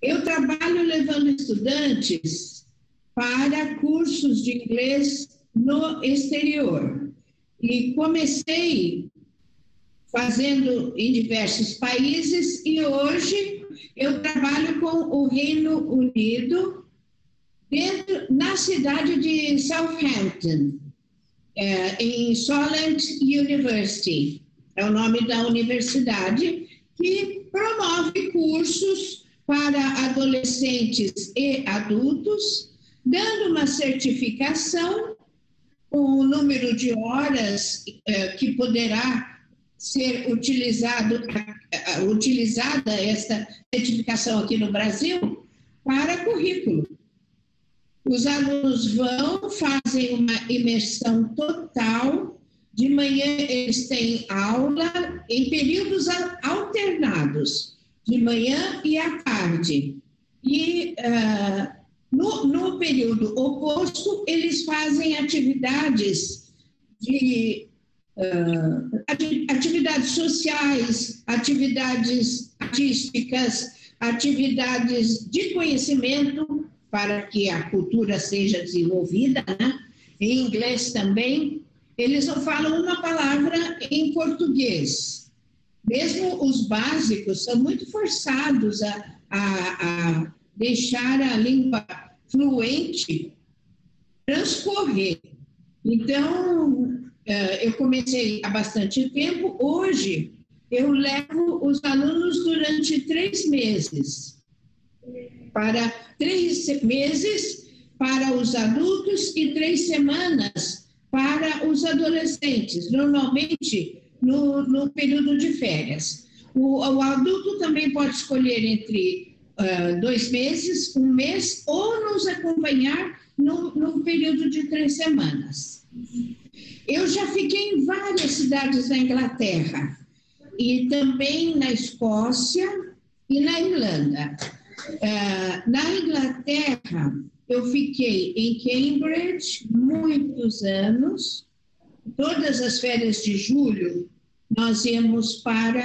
Eu trabalho levando estudantes para cursos de inglês no exterior. E comecei fazendo em diversos países e hoje eu trabalho com o Reino Unido, na cidade de Southampton, em Solent University, é o nome da universidade, que promove cursos para adolescentes e adultos, dando uma certificação com o número de horas que poderá ser utilizada esta certificação aqui no Brasil para currículo. Os alunos fazem uma imersão total. De manhã eles têm aula em períodos alternados, de manhã e à tarde. E no período oposto, eles fazem atividades atividades sociais, atividades artísticas, atividades de conhecimento, para que a cultura seja desenvolvida, né? Em inglês também. Eles não falam uma palavra em português. Mesmo os básicos são muito forçados a deixar a língua fluente transcorrer. Então, eu comecei há bastante tempo. Hoje, eu levo os alunos durante 3 meses. 3 meses para os adultos e 3 semanas para os adolescentes, normalmente no período de férias. O adulto também pode escolher entre 2 meses, 1 mês, ou nos acompanhar no período de 3 semanas. Eu já fiquei em várias cidades da Inglaterra, e também na Escócia e na Irlanda. Na Inglaterra, eu fiquei em Cambridge muitos anos. Todas as férias de julho, nós íamos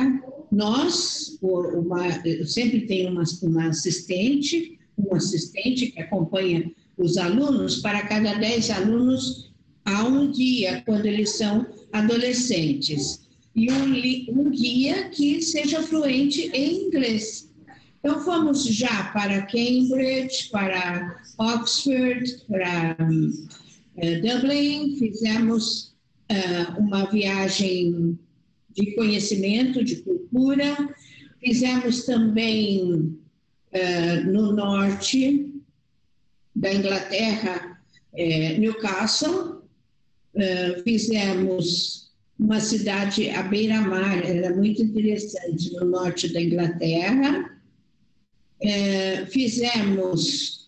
eu sempre tenho uma assistente, um assistente que acompanha os alunos. Para cada 10 alunos, há um guia, quando eles são adolescentes, e um guia que seja fluente em inglês. Então, fomos já para Cambridge, para Oxford, para Dublin, fizemos uma viagem de conhecimento, de cultura, fizemos também no norte da Inglaterra, Newcastle, fizemos uma cidade à beira-mar, era muito interessante, no norte da Inglaterra. Fizemos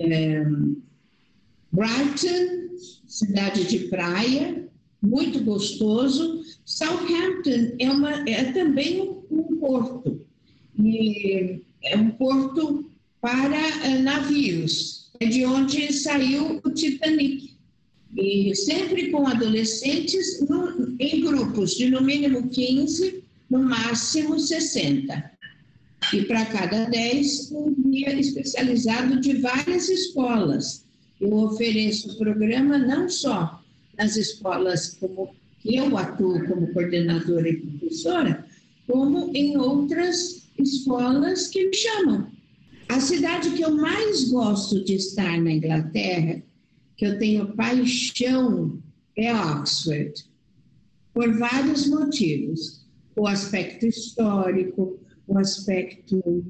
Brighton, cidade de praia, muito gostoso. Southampton é também um porto, e é um porto para navios, é de onde saiu o Titanic. E sempre com adolescentes em grupos de no mínimo 15, no máximo 60. E para cada 10, um guia especializado de várias escolas. Eu ofereço o programa não só nas escolas que eu atuo como coordenadora e professora, como em outras escolas que me chamam. A cidade que eu mais gosto de estar na Inglaterra, que eu tenho paixão, é Oxford, por vários motivos. O aspecto histórico, o aspecto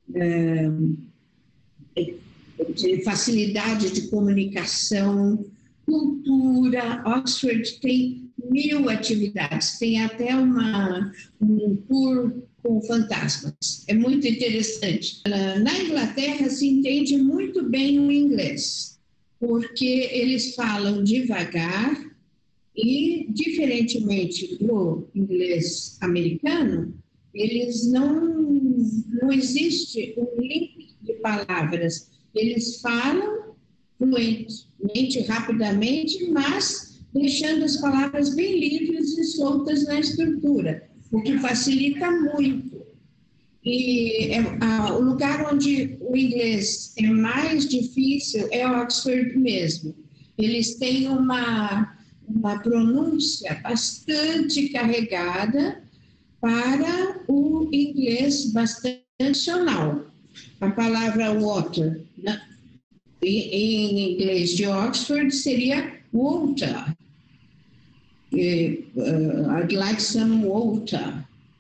de facilidade de comunicação, cultura. Oxford tem 1000 atividades, tem até um tour com fantasmas. É muito interessante. Na Inglaterra se entende muito bem o inglês, porque eles falam devagar e, diferentemente do inglês americano, eles não existe um link de palavras. Eles falam fluentemente, rapidamente, mas deixando as palavras bem livres e soltas na estrutura, o que facilita muito. E o lugar onde o inglês é mais difícil é Oxford mesmo. Eles têm uma pronúncia bastante carregada para o inglês bastante tradicional. A palavra water, né, em inglês de Oxford, seria water. I'd like some water.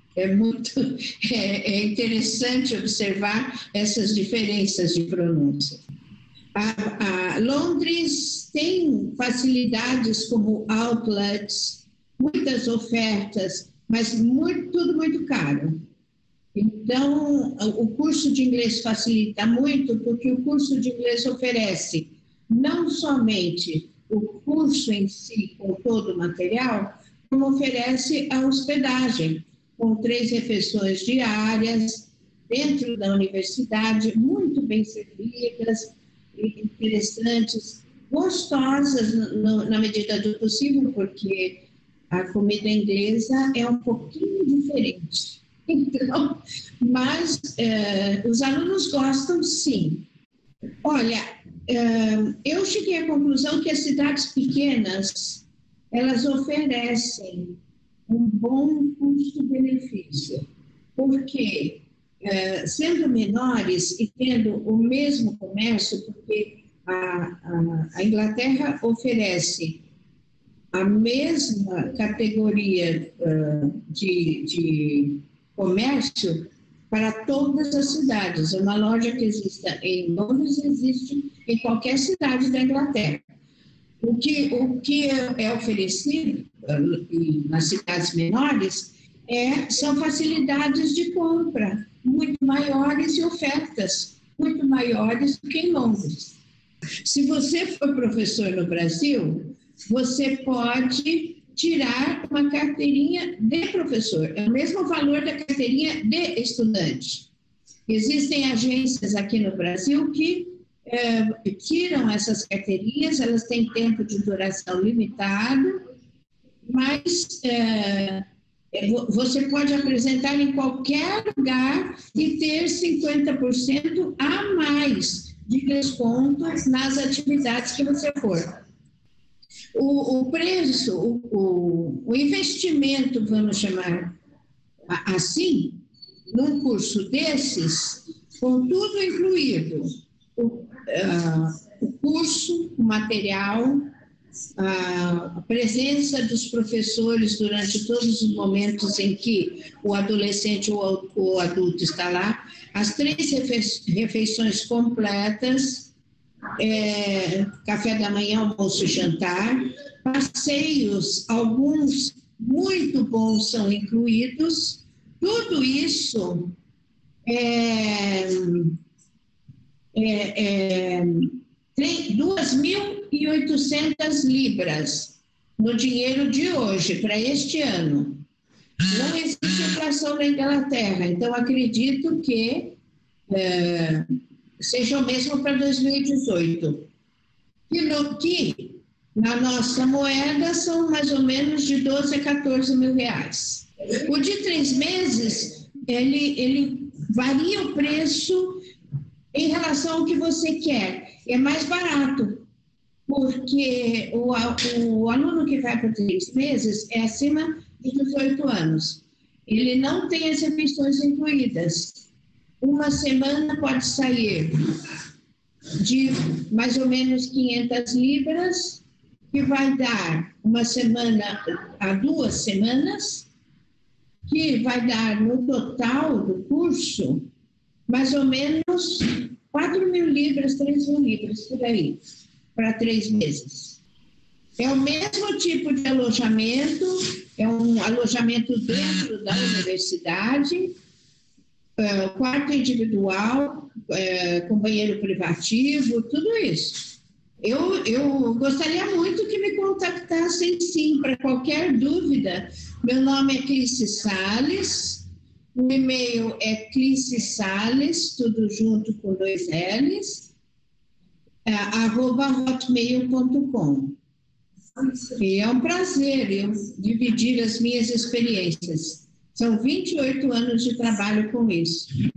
É interessante observar essas diferenças de pronúncia. Londres tem facilidades como outlets, muitas ofertas, mas tudo muito caro. Então, o curso de inglês facilita muito, porque o curso de inglês oferece não somente o curso em si, com todo o material, como oferece a hospedagem, com 3 refeições diárias, dentro da universidade, muito bem servidas, interessantes, gostosas na medida do possível, porque a comida inglesa é um pouquinho diferente. Então, mas os alunos gostam, sim. Olha, eu cheguei à conclusão que as cidades pequenas, elas oferecem um bom custo-benefício, porque sendo menores e tendo o mesmo comércio, porque a Inglaterra oferece a mesma categoria de comércio para todas as cidades. Uma loja que exista em Londres existe em qualquer cidade da Inglaterra. O que é oferecido nas cidades menores são facilidades de compra muito maiores e ofertas muito maiores do que em Londres. Se você for professor no Brasil, você pode tirar uma carteirinha de professor, é o mesmo valor da carteirinha de estudante. Existem agências aqui no Brasil que tiram essas carteirinhas, elas têm tempo de duração limitado, mas você pode apresentar em qualquer lugar e ter 50% a mais de desconto nas atividades que você for. O preço, o investimento, vamos chamar assim, num curso desses, com tudo incluído, o curso, o material, a presença dos professores durante todos os momentos em que o adolescente ou o adulto está lá, as 3 refeições completas, café da manhã, almoço e jantar, passeios, alguns muito bons são incluídos, tudo isso é 2.800 libras no dinheiro de hoje, para este ano. Não existe inflação na Inglaterra, então acredito que seja o mesmo para 2018. Que na nossa moeda são mais ou menos de 12 a 14 mil reais. O de 3 meses, ele varia o preço em relação ao que você quer. É mais barato, porque o aluno que vai para 3 meses é acima de 18 anos. Ele não tem as refeições incluídas. Uma semana pode sair de mais ou menos 500 libras, que vai dar uma semana a 2 semanas, que vai dar no total do curso mais ou menos 4 mil libras, 3 mil libras, por aí, para 3 meses. É o mesmo tipo de alojamento, é um alojamento dentro da universidade, quarto individual, com banheiro privativo, tudo isso. Eu gostaria muito que me contactassem, sim, para qualquer dúvida. Meu nome é Clícia Salles, o e-mail é Clícia tudo junto com 2 L's, @hotmail.com. E é um prazer eu dividir as minhas experiências. São 28 anos de trabalho com isso.